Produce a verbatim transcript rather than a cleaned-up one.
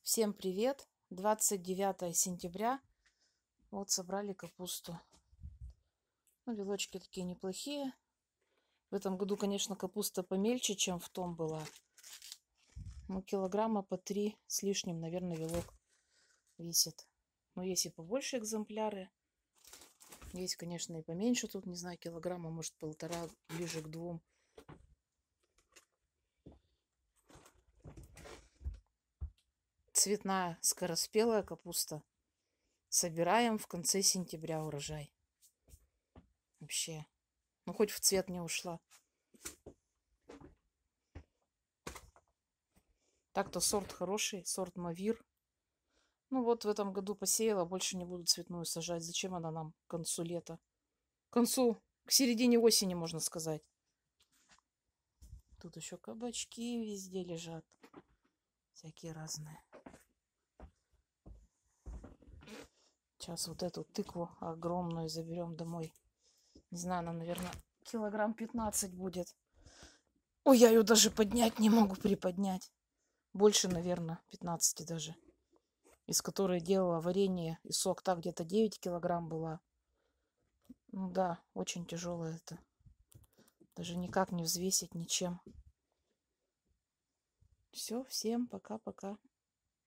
Всем привет! двадцать девятое сентября. Вот собрали капусту. Ну, вилочки такие неплохие. В этом году, конечно, капуста помельче, чем в том была. Ну, килограмма по три с лишним, наверное, вилок весит. Но есть и побольше экземпляры. Есть, конечно, и поменьше. Тут, не знаю, килограмма, может, полтора, ближе к двум. Цветная, скороспелая капуста. Собираем в конце сентября урожай. Вообще. Ну, хоть в цвет не ушла. Так-то сорт хороший, сорт Мавир. Ну вот в этом году посеяла, больше не буду цветную сажать. Зачем она нам к концу лета? К концу, к середине осени, можно сказать. Тут еще кабачки везде лежат. Всякие разные. Сейчас вот эту тыкву огромную заберем домой. Не знаю, она, наверное, килограмм пятнадцать будет. Ой, я ее даже поднять не могу, приподнять. Больше, наверное, пятнадцати даже. Из которой делала варенье и сок. Так где-то девять килограмм была. Ну да, очень тяжелое это. Даже никак не взвесить ничем. Все, всем пока-пока.